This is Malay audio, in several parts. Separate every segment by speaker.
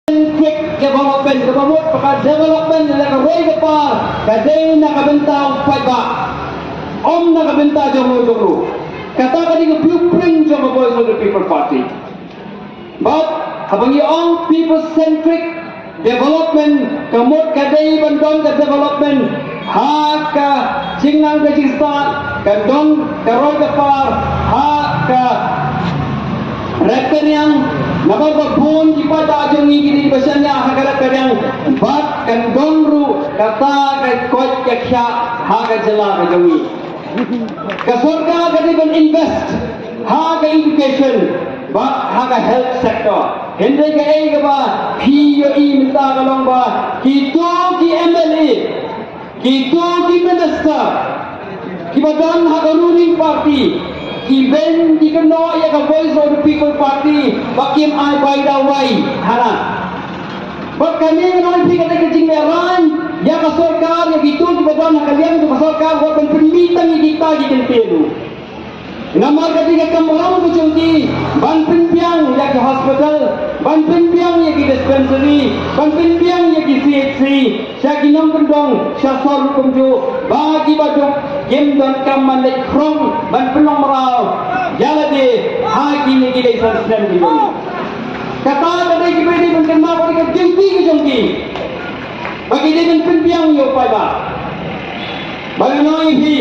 Speaker 1: quick development kemamut pakai development yang keroi kepal kadai nak bentang paiba nak bentang jomu kata kali ke blueprint jomu Voice of the People Party but habangi all people centric development kemut kadai bentang ke development ka jingang ke jista kadong keroi kepal ka rektor yang Nabab pun dipada ajung ini di besarnya hakarat kadang bat kan gongru kata kan kot kya haga jela ajung ini. Kasorga kadi ben invest haga education bat haga health sector. Hende ke ai ke ba POE minta kalong ba kita ki MLA kita ki minister ki badan haga ruling party event dikenal ya ke Voice of the People Party bakim ai bai dawai hana bak kami menolak kata kecing meran ya ke sarkar ya gitu di badan kalian itu sarkar buat pembintangan kita di tempelu nama ketika kemalang tu contoh ban pembiang ya ke hospital ban pembiang ya ke dispensary ban pembiang ya ke CHC saya kinong kendong saya sor kumju bagi baju game dan kaman lek krong ban penong merau jalade hagi ni kita islam gitu kata ada kita ini mungkin mau kita jengki ke jengki bagi dia ban pembiang yo pai ba bagaimana ini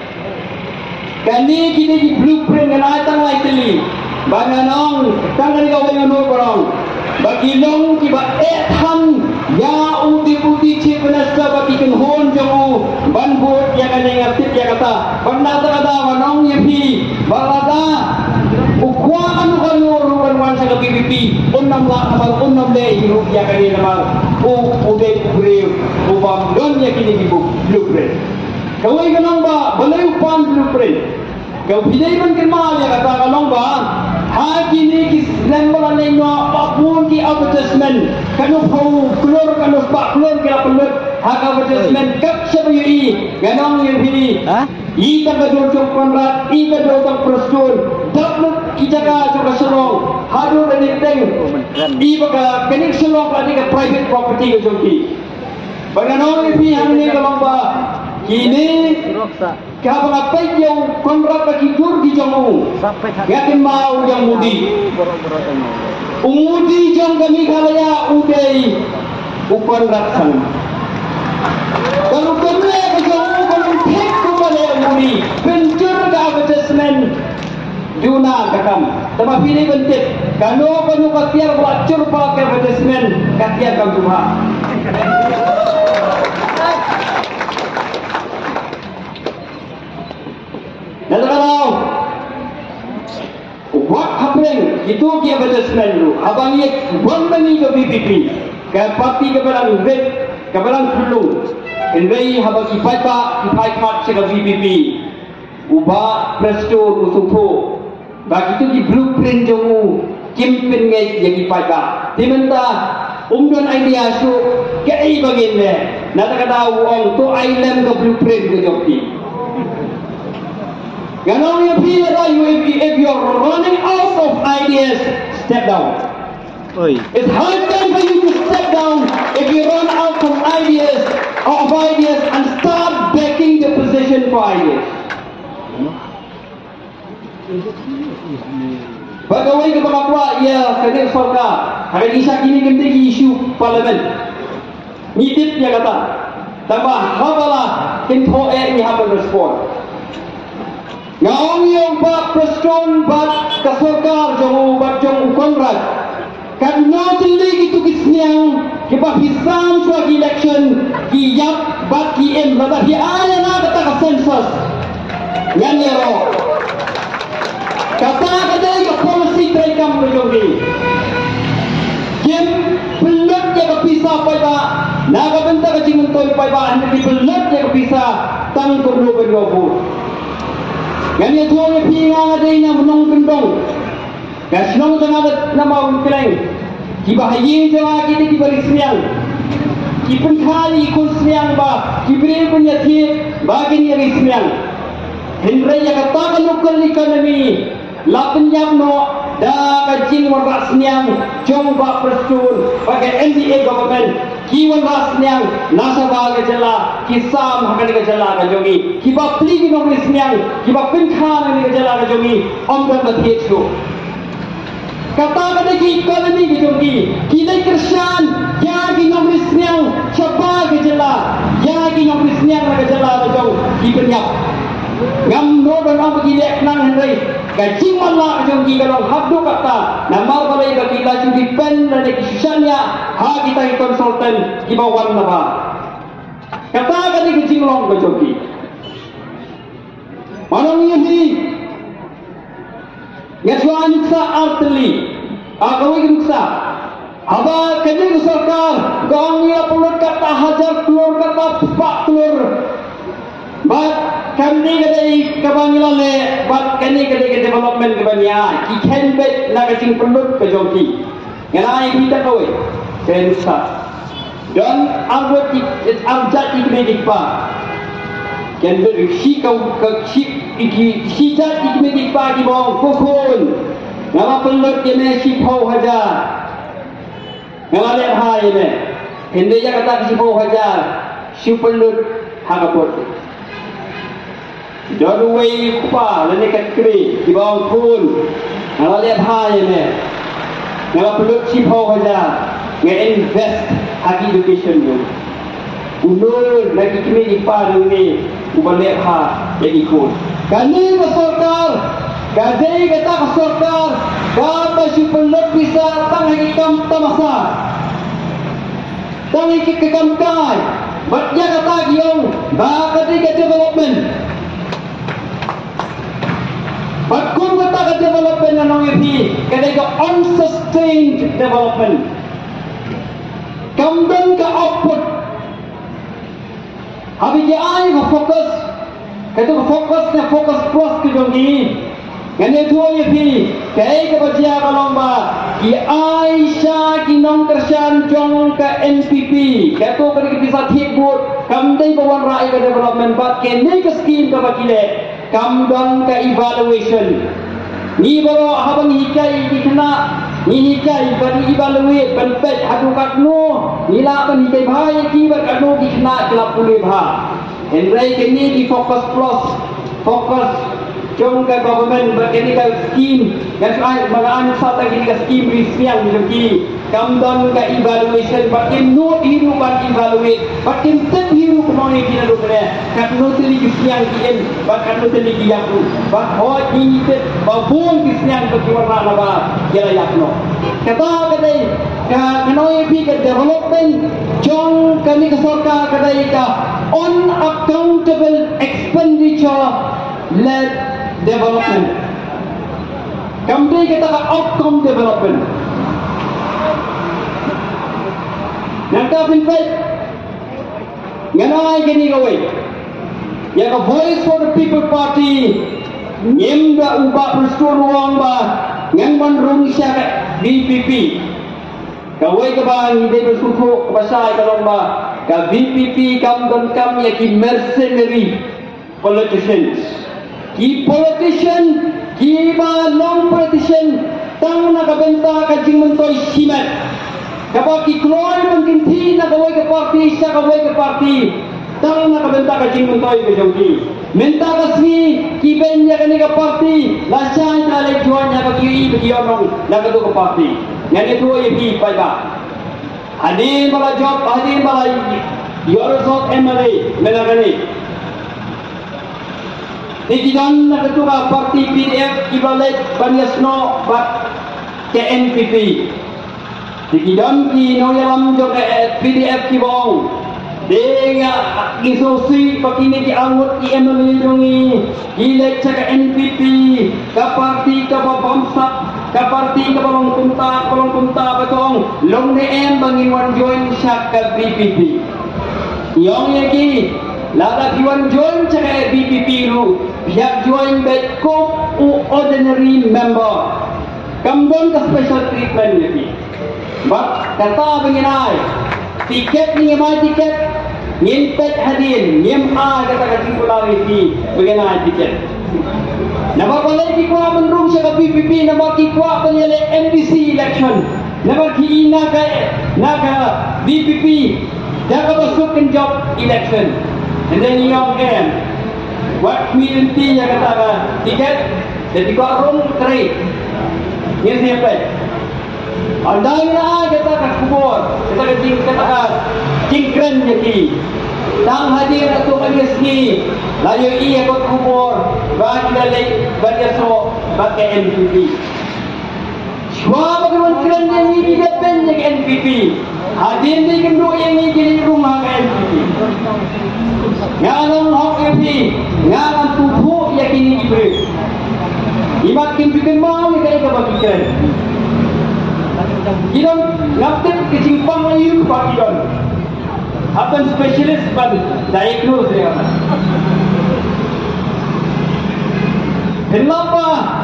Speaker 1: kani kita di blueprint dan atang lai teli banganong tangan kau yang nur korong bagi long kiba tham ya uti cipnasta bagi kan hon jamu banbut ya kan yang aktif ya kata benda kata wanong yepi balada ukwa kan nur wan sa PPP unnam la abal unnam le hirup ya kan ni nama ude kubre ubam don ya kini di blueprint kawai kanong ba balay upan blueprint kau pinay man kenal ya kata kanong ba hagi ni kis lembaran ni no apun ki advertisement kanu pau keluar kanu pak keluar kira pelut hak advertisement kap sebi ganong yang ini i ka dojong konrat i ka dojong prestun dapat kita ka juga serong haru dan teng i baka kenik serong lagi ke private property ke jongki baganong ini hamni kanong ba kini kau apa yang kontrak bagi dur di jamu, yakin mau yang mudi, umudi jam kami kalaya udai upan ratsan. Kalau kami ke jamu kalau tek kembali mudi, pencur ke advertisement juna kakam. Tapi ini penting. Kalau katiar bacur pakai advertisement katiar kamu cuma. Dan kalau what happening itu dia advertisement dulu. Abang ye bangani ke PPP, ke parti ke belang red, ke belang pulung. Ini habang ipai kat ke PPP. Ubah presto usupo. Bagi itu di blueprint jamu campaign ngai yang ipai kat. Diminta umdon idea su ke ai baginne. Nata kata uang tu island ke blueprint ke jokti. Ganong yang pilih if you are running out of ideas, step down. It's high time for you to step down if you run out of ideas and start backing the position for ideas. Bagawai ke bangapwa ya kena sarkar. Hari isa kini kembali isu parlimen. Nitip ya kata. Tambah habala kinto ni habal respond. Ngaong yung ba preston bat kasarkar jong bat jong konrad kan notili gitu kisnyang kiba hisam swag election ki yap bat ki em rada hi aya na kata ka census yan yero kata ka policy try kam jong kim pelut ya kapisa pa ba nagabenta ka jinguntoy pa ba hindi pelut ya kapisa tang kurlo berlobo Gani itu orang pingang ada yang menong kendong. Gaslong tengah nama orang keleng. Kibahayin jangan kita diberi semiang. Kipen kali ikut semiang bah. Kiberi penyakit bagi ni hari semiang. Hendra yang katakan local economy. Lapan jam no dah kajing warga senyang jomba persun pakai NDA government kiwan rasnyang nasabah kejala kisam hakani kejala kajongi kiba pligi nomor senyang kiba pinkhan ni kejala kajongi omdan bathietsu kata kata ki ekonomi kajongi kilai kersan ya ki nomor senyang coba kejala ya ki nomor senyang kejala kajong kipenyap ngam no dan apa kilek nang hendai kajing mala kajong ki kalau habdo kata nama balai bagi laju dipen dan kisahnya ha kita konsultan di bawah nama kata kali kajing long kajong ki manong ini ngaswan sa artli akawi ruksa haba kajing sarkar gong ya pulur kata hajar telur kata pak telur bat kami kadai kabangilale bat kani kadai ke development kabanya ki kenbet na kacing perlut ke jongki nganai kita kawai sensa dan arwat arjat ikmedik pa kenbet si kau si jat ikmedik pa ki bawang kokon nama perlut kene si pau haja ngalale hai ne hende ya kata si pau haja si perlut hagapot Don't wait pa, lani kat kri, di bawah pun. Kalau lihat hai ni, kalau perlu cipau saja, nge-invest haki education tu. Unur lagi kini di pa ni, ubah lihat ha, jadi ikut. Kani kesorkar, gadai kata kesorkar, kata si perlu bisa tang lagi kam tamasa, tang lagi kekamkai. Batnya kata giong, bakal ke development. But kung kata development na nong iti, kada ka unsustained development. Kamdan ka output. Habi ki ay ka focus. Kaya ka focus plus ki jongi. Kanya tuwa iti, kaya ka bajiya ka lomba. Ki ay siya kinong kersyan jong ka NPP. Kaya to kada ka bisa tikbut. Kamdan ka wan rai ka development. But kaya ka scheme ka bakile. Kamdan ka evaluation ni baro habang hikai dikena ni hikai bani evaluate ban pet hadu katno nila ban hikai bhai ki bar katno dikena kelap pulih bha endrai kini di focus plus focus jong ka government bakini ka scheme kan ai magaan sata kini ka scheme rismiang di kamdan ka evaluation bakin no hiru ban evaluate bakin ten hiru kemoni kina dokne katno tili kismiang kien bakan no tili kiyaku bak ho ni tet babun kismiang bakiwarna na ba yala yakno kata kadai ka kanoi pi ka development jong kani ka sarkar kadai ka unaccountable expenditure led development kamdai kita ka outcome development nangka pinpet nganai gini gawai ya ka voice for the people party nyemda ubah persuruang ba ngang bandrung siya ka VPP kawai ka ba hindi bersuku basay ka long ba ka VPP kamdon kam ya ki mercenary politicians ki politician ki ba long politician tang nakabenta ka jing mentoy simat kapag ikloy mungkin ti nakaway ka party siya kaway ka party tang nakabenta ka jing mentoy ka jongki menta kasmi ki benya ka ni ka party lasyan ka alay juan niya bagi yonong nakado ka party yan ito ay ipipay ba hadin bala job hadin bala yorosot MLA menagani Dikidan nakatu ka party PDF ibalit banyasno bat ke NPP. Dikidan ki noyalam jo ke PDF ki bong. Denga isosi pakini ki angut ki MLA jongi. Gilek ka NPP ka party ka bamsak ka party ka balong kunta batong long ne em bangin wan join siya ka BPP. Yong yaki lada kiwan join siya ka BPP ru. Biar join back ko ordinary member. Kambon ka special treatment ni. But kata benginay, tiket ni may tiket, nyimpet hadin, nyim a kata kating pulawi ti benginay tiket. Napapalay kikuha man room siya ka PPP na makikuha pa niya MDC election. Namakina ka BPP dapat masuk job election. And then you again, what community yang kata tiket, jadi kau room trade. Ini siapa? Andai na kata kubur, kata cingkren jadi. Tang hadir atau manusia, lalu ia ikut kubur, bagi dalai, bagi so, bagi NPP. Semua bagaimana keren yang ini depan yang NPP. Hadir di kenduk yang ini di rumah ke NPP. Ngalang hok NPP, ngalang tubuh yang ini diberi. Imat kimpikan mau yang kaya kebagikan. Kita ngapit kecimpang ayu bagi kita. Apa spesialis pada diagnose dia. Kenapa